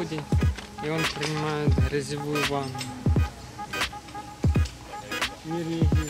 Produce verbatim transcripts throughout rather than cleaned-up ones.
полдень, и он принимает грязевую ванну. Не реагирует.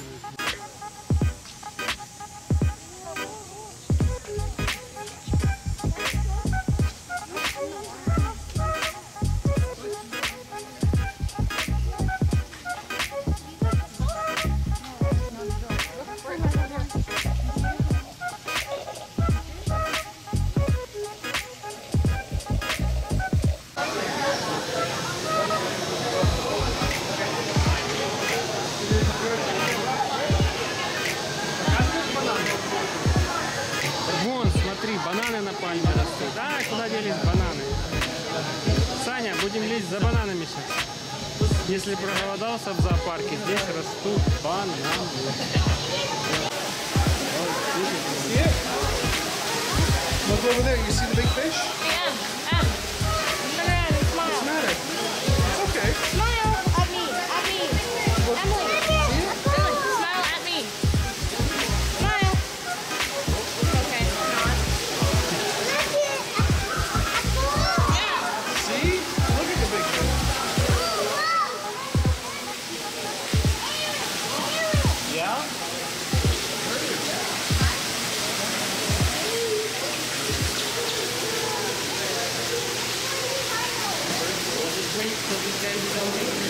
Вон, смотри, бананы на пальме растут. А, куда делись бананы? Саня, будем лезть за бананами сейчас. Если проголодался в зоопарке, здесь растут бананы. Look over there, you see the big fish? Yeah. Um, banana, smile. What's the matter? It's okay. Smile at me. At me. Emily. Emily, smile at me. Smile. Okay. See? Look at the big fish. Yeah? Wait till these guys don't make it.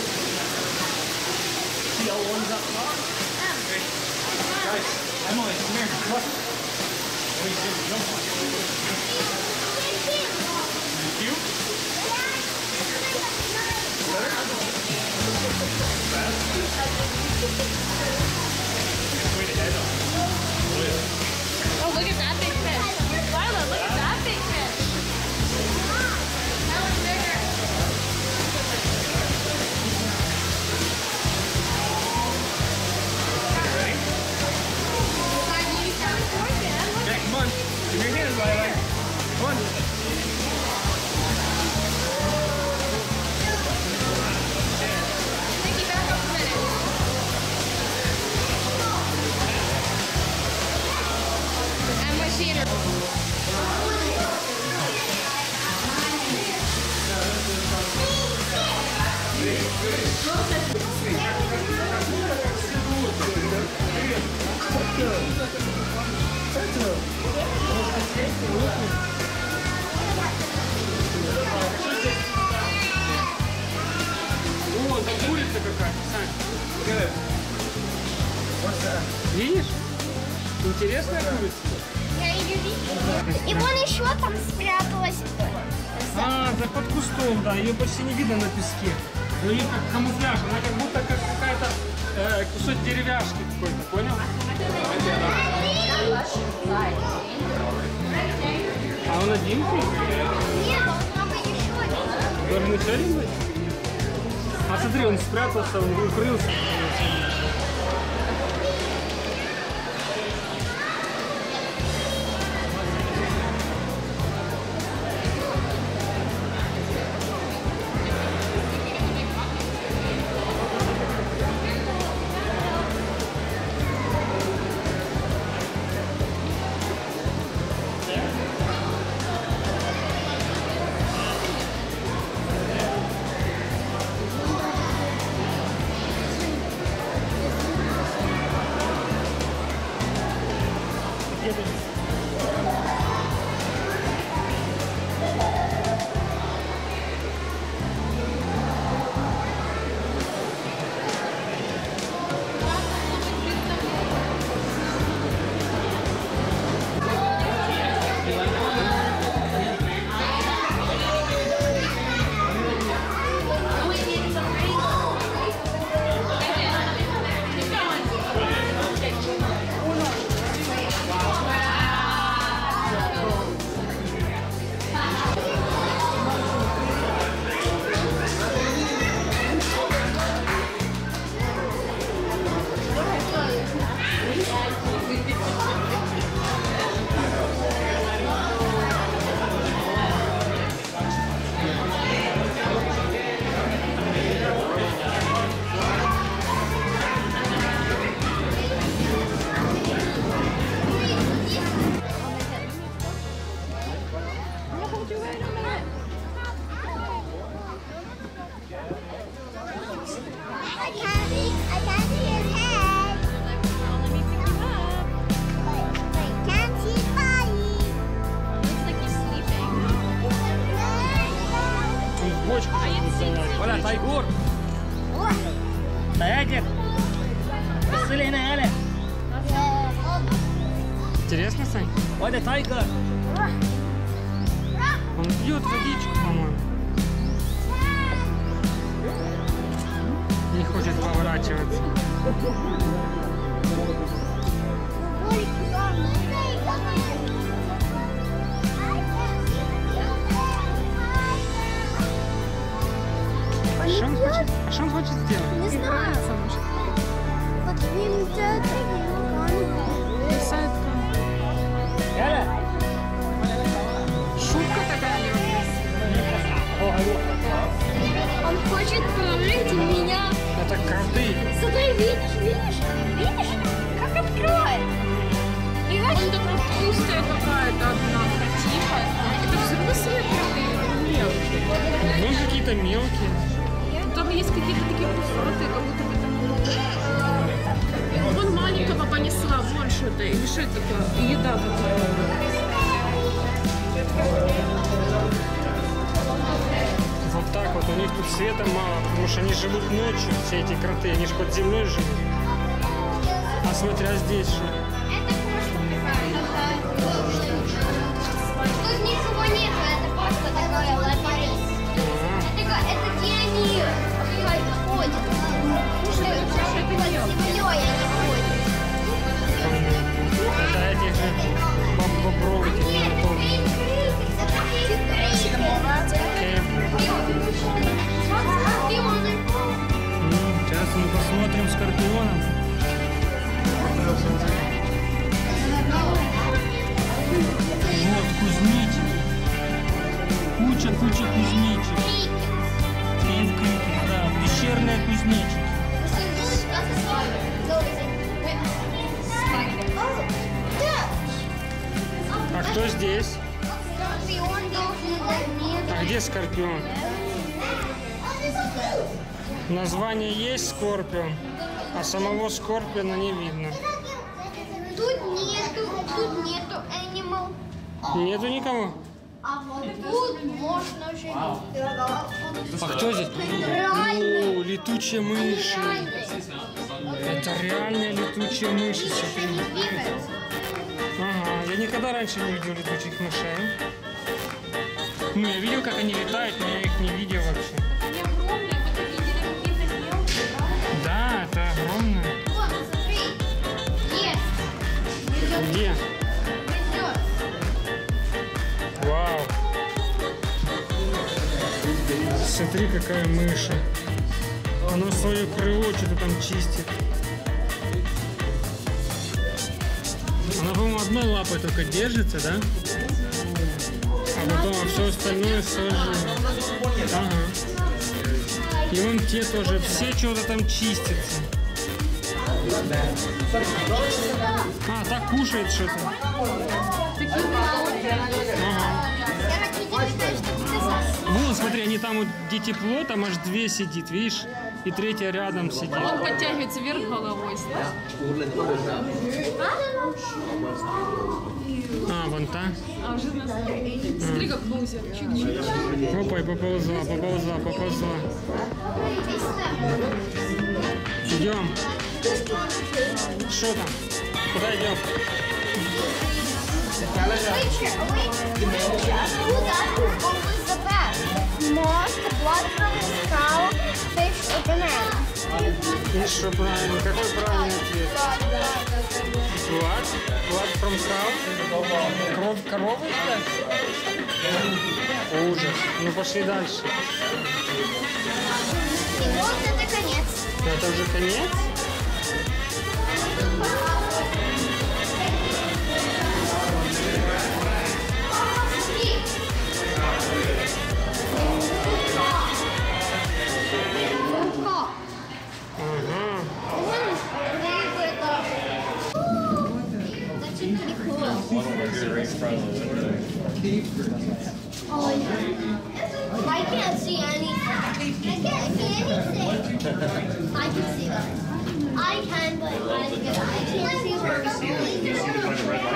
See all ones up top? Guys, Emily, come here. Look. What are you doing? Jump on it. Is it cute? Way to head on. Oh, look at that big fish. Lila, look at that big fish. That one's bigger. Ready? Okay, come on. Give me your hands, Lila. Come on. Mickey, back up a minute. I'm with Peter. О, там курица какая-то, Сань. Good. What's that? Видишь? Интересная курица. И вон еще там спряталась. А, за под кустом, да. Ее почти не видно на песке. У нее как камуфляж, она как будто как какая-то э, кусок деревяшки какой-то, понял? А он один? Нет, там еще один. Должен еще один быть? А смотри, он спрятался, он укрылся. вылазит. Оля, Тайгур! Таягер! Посмотри на Оля! Интересно, Сань? Оля, Тайгер! Он пьет водичку, по-моему. Не хочет поворачиваться. А что он хочет, а что он хочет сделать? Не знаю. Вот видим, Оля! Шутка такая. он хочет прожить меня. Это кроты. Смотри, видишь, видишь, видишь, как откроет. И Он такая толстая какая-то одна, тихая. Это взрослые коты? Нет. Ну, какие-то мелкие. Там есть какие-то такие пузатые, как будто бы там... Вон маленького понесла, вон что-то. Или что это такое? Еда какая-то. Вот так вот. У них тут света мало, потому что они живут ночью, все эти кроты. Они же под землей живут. А смотря здесь что. это просто тут никого нет, это просто такое лабиринт. Ага. Это, это где они ходят? Слушай, это под землей они ходят. Это этих же боб- бобров, этих мертвых. Окей. М, Сейчас мы посмотрим скорпионов. Вот кузнечики. Куча-куча кузнечиков. И в криках, да, пещерные кузнечики. А кто здесь? А где скорпион? Название есть скорпион, а самого скорпиона не видно. Тут нету, тут нету animal. Нету никого? А вот тут можно жить. А кто здесь? О, летучие мыши. Это реальные летучие мыши, смотри. Ага, я никогда раньше не видел летучих мышей. Ну, я видел, как они летают, но я их не видел вообще. Они огромные, вот они какие-то мелкие, да? Да, это огромное. Вот, смотри. Есть. Где? Идет. Вау. Смотри, какая мыша. Она свое крыло что-то там чистит. Она, по-моему, одной лапой только держится, да? А потом все остальное сложено. Ага. И вон те тоже, все что-то там чистятся. А, так кушает что-то. Ага. Вон, смотри, они там вот, где тепло, там аж две сидит, видишь? И третья рядом сидит. Он подтягивается вверх головой. А, вон та. А уже на... Смотри, как лузер. Чик-чик. Опа, и поползла, поползла, поползла. Идем. Что там? Куда идем? И что правильно? Какой правильный ответ? Blood? Blood from cow? Кровь коровы? Ужас. Ну пошли дальше. И вот это конец. Это уже конец? Ага. I can't see anything. I can't see anything. I can see that. I can, but I can't see where it's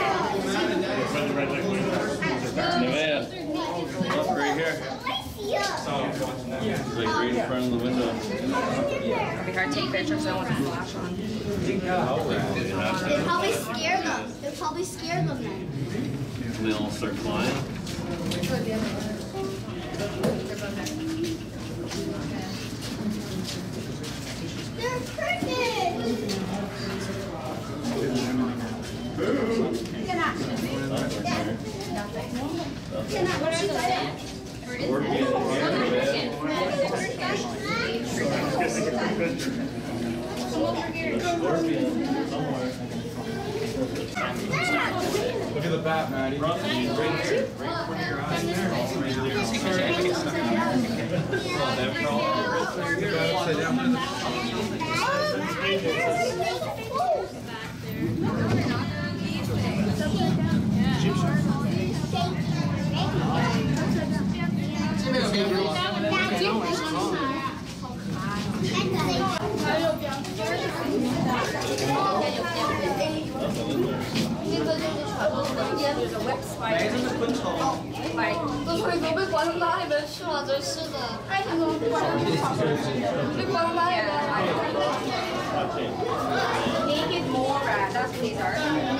Right here. I see it. It's like right in front of the window. It'd be hard to take pictures, I want to flash on. They probably scare them. They probably scare them then. And they all start flying. They're crickets! Look at the bat, Maddie. Right there. Right in front of your eyes there. Sit down. There's a web spider. 都是都被关到那里边去了，真是的。哎，他怎么被关到那里边？被关到那里边。 Naked mole rat, that's what these are.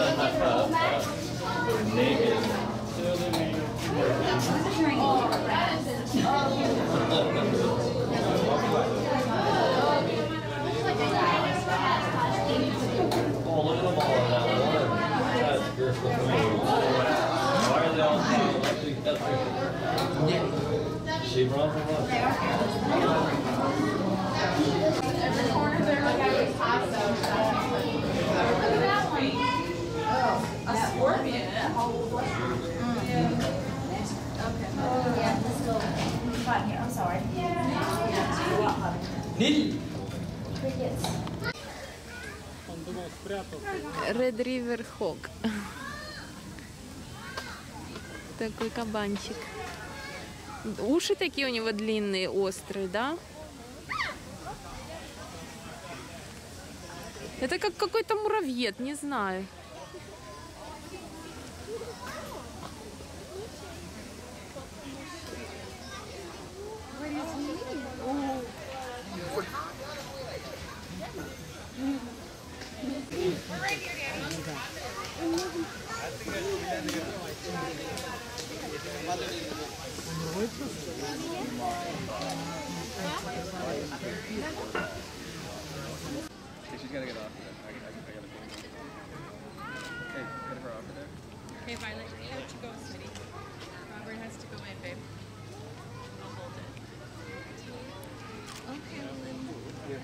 Oh, look at them all in that one. That's beautiful. Why are they all together? She runs or what? Every corner there, like I was past those. Look at that one. A scorpion. Okay. Oh, yeah, let's go. Fine, here, I'm sorry. Crickets. Он думал, спрятал. Red River Hawk. Такой кабанчик. Уши такие у него длинные, острые, да? Это как какой-то муравьед, не знаю. She's gotta get off of it. I, I, I gotta go. Hey, get her off of there. Okay, Violet, you have to go, sweetie. Robert has to go in, babe. I'll hold it. Okay, Lynn.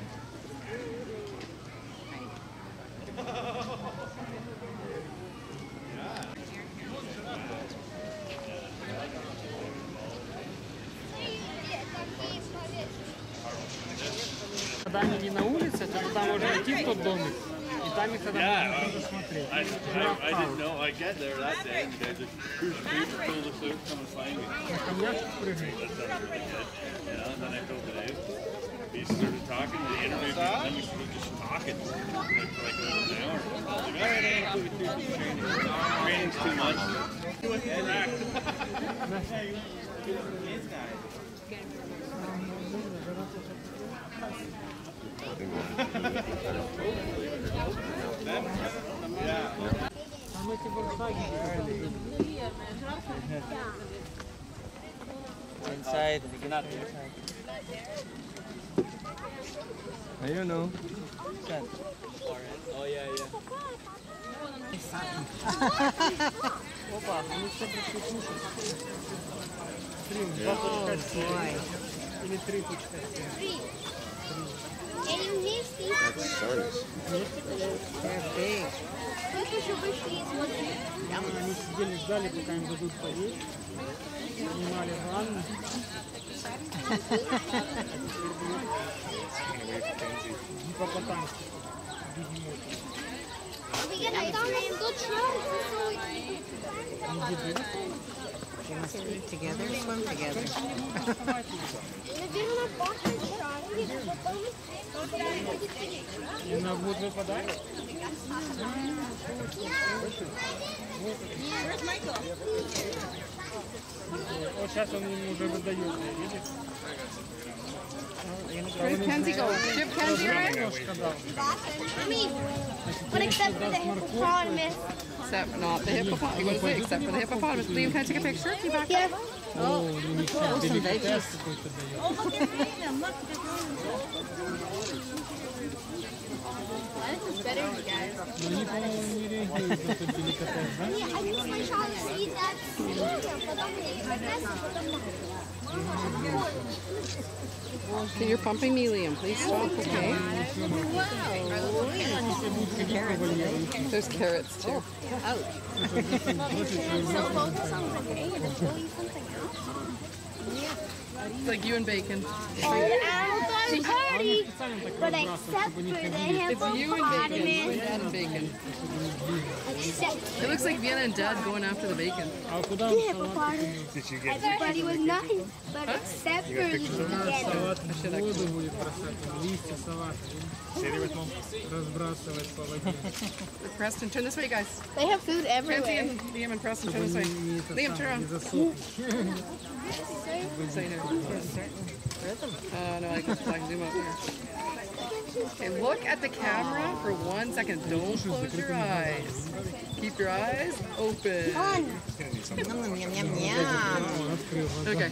Когда они не на улице, то туда можно идти в тот домик. И там их тогда можно тоже смотреть. I, I, I didn't know. I get there that day, and the guy just cruise street, fill the soup, come and find me. Коньячик прыгает. Yeah, and then I filled it out. He started talking, they interviewed me, and then we started just talking like, for like over an hour. I was like, all right, I gotta put you through some training. Training's too much. Там эти вольфсваги. Inside, you cannot be inside. Ayun, no? Oh, yeah, yeah. Опа, они все пришли кушать. Три, два точка семь. Или три точка семь. And you miss these. They're big. Look at your wish these ones. Они сидели, ждали, пока им дадут поесть. Принимали ванну. Гипопотамский. We get ice cream. Go try. They must eat together, swim together. И она будет выпадать. Where's Michael? Вот сейчас он ему уже выдает, видишь? Where's Kenzie going? Do you have Kenzie right? I mean, but except for the hippopotamus. Except not the hippopotamus. What is it? Except for the hippopotamus. Liam, can I take a picture? Can you back Yeah. up? Oh, some veggies. Lettuce is better, you guys. Ну, они, по-моему, не реагируют на тот деликатес, да? Yeah, I just like trying to see that. Потом потом Okay, you're pumping me, Liam. Please stop, okay? There's carrots too. so focus on the day and it's really something else. It's like you and bacon. And party, but except for the It's you and bacon. hippopotamus. Dad and bacon. Except It looks like Vienna and Dad going after the bacon. А куда the он салат? hippopotamus. Did you get Everybody was nice, but except for the Салат в воду будет бросать, листья салата. Разбрасывать по воде. Preston, turn this way, guys. They have food Kenzie everywhere. and Liam and Preston, turn this way. Не это Liam, turn самое, не around. засохнет. So you know. Oh, no, I can, I can zoom out there. Okay, look at the camera for one second. Don't close your eyes. Keep your eyes open. Fun. Okay.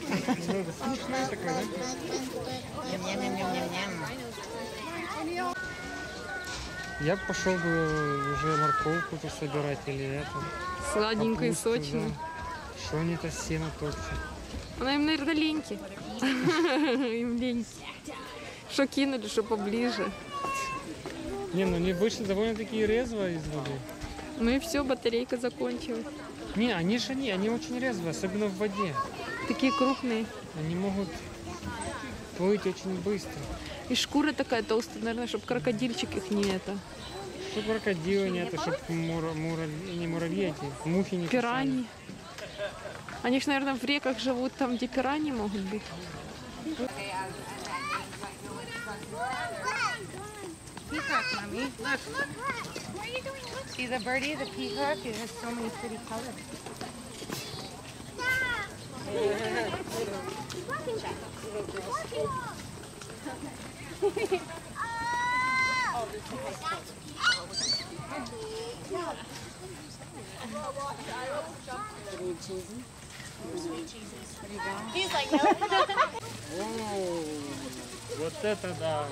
Я бы пошел бы уже морковку собирать или это. Сладенько и капусту, сочно. да. Что они то сено топчут? Она им, наверное, леньки. Им леньки. Что кинули, что поближе. Не, ну они вышли довольно-таки резво из воды. Ну и все, батарейка закончилась. Не, они же они, они очень резвые, особенно в воде. Такие крупные. Они могут плыть очень быстро. И шкура такая толстая, наверное, чтобы крокодильчик их не это. Чтобы крокодилы не это, чтобы мура, мура, не муравьи эти, мухи не Пираньи. Они же, наверное, в реках живут там, где пираньи могут быть. Peacock, mommy. Look. See the birdie, the peacock? It has so many pretty colors. He's like, no. О, вот это да.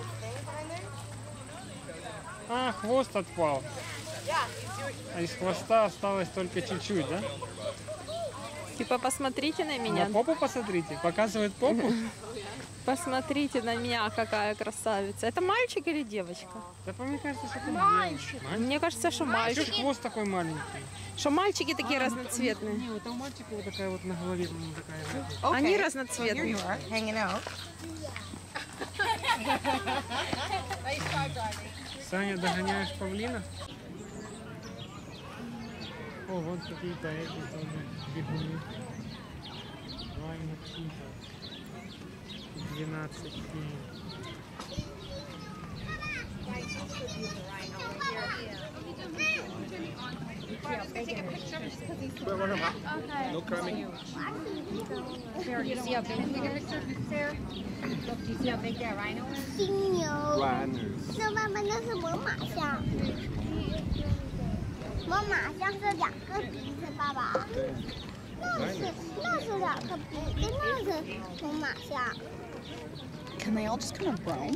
А, хвост отпал. А из хвоста осталось только чуть-чуть, да? Типа, посмотрите на меня. На попу посмотрите. Показывает попу? Посмотрите на меня, какая красавица. Это мальчик или девочка? Да, мне кажется, что это мальчик. Мне кажется, что А что мальчик. ж хвост такой маленький? Что мальчики такие А, разноцветные. Не, вот у мальчика вот такая вот на голове м, такая. вот. Они разноцветные. Hanging out. Саня, догоняешь павлина? О, вот какие-то эти тоже бегуны. Два мутчита. двенадцать дней. No coming. Sarah, do you see how big the picture? Sarah? Look, do you see how big that rhino is? 金牛。 Runners. 那爸爸，那是猛犸象。猛犸象是两个鼻子，爸爸。那是那是两个鼻子，那是猛犸象。 Can they all just kind of roam?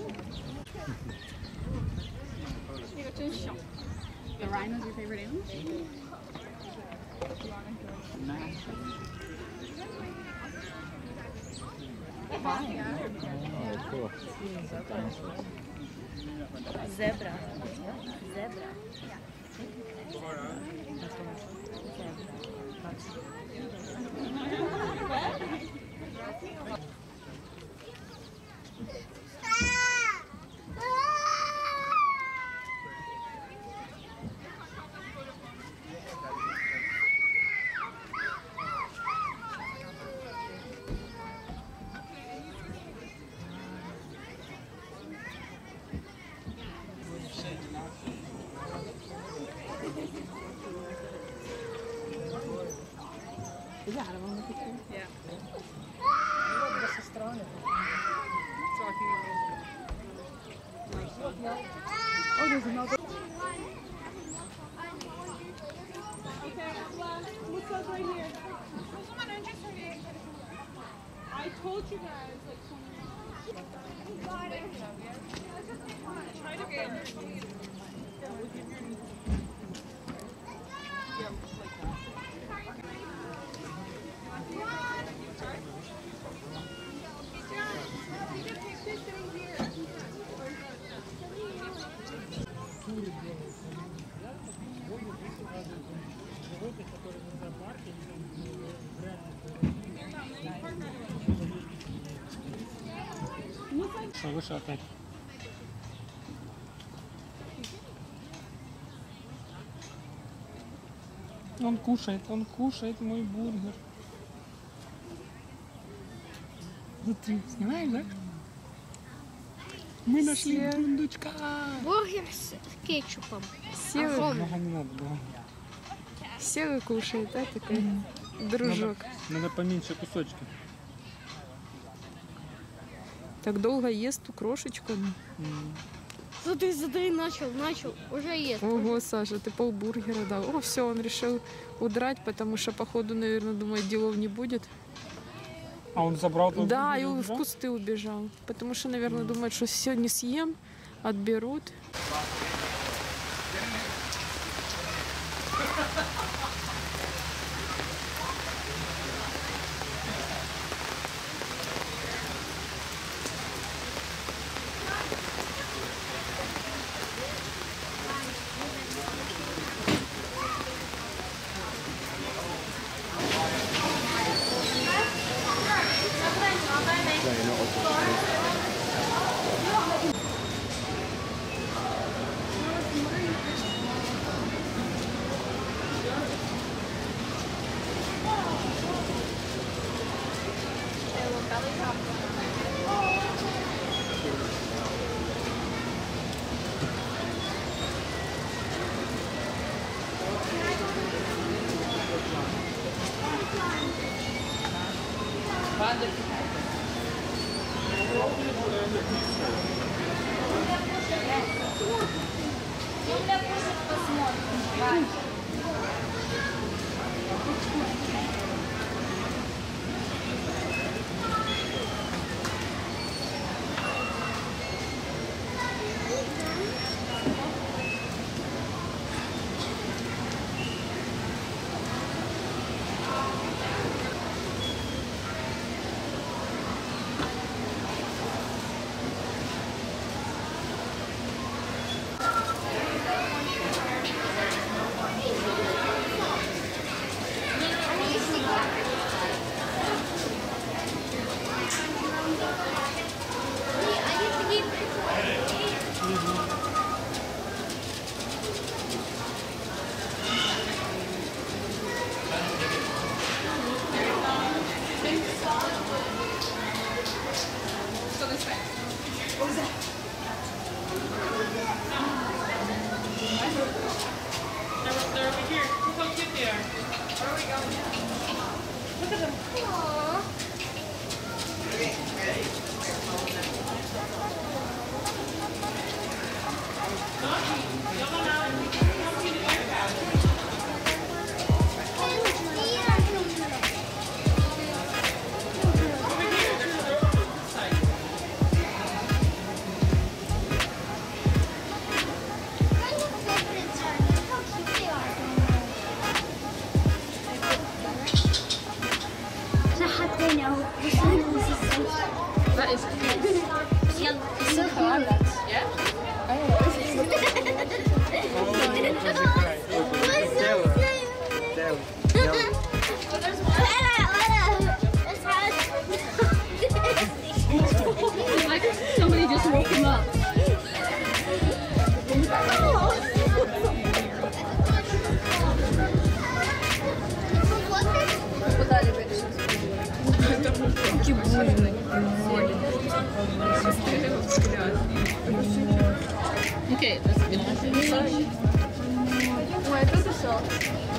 The rhino's your favorite animal? Oh, cool. Zebra. Zebra. Oh, there's another. Okay, well, what's up right here? I told you guys, like, try to get Что, выше опять? Он кушает, он кушает мой бургер. Смотри, снимаешь, да? Мы нашли бундучка. Бургер с кетчупом. Сел, Много не надо было. сел и кушает, да, такой дружок. Надо, надо поменьше кусочки. Так долго ест ту крошечку. Смотри, смотри, начал, начал, уже ест. Ого, Саша, ты полбургера дал. О, все, он решил удрать, потому что, походу, наверное, думает, делов не будет. А он забрал тот Да, и бургер, он в да? кусты убежал. Потому что, наверное, думает, что все не съем, отберут. Somebody just woke him up. Okay, let's finish. Ой, это все.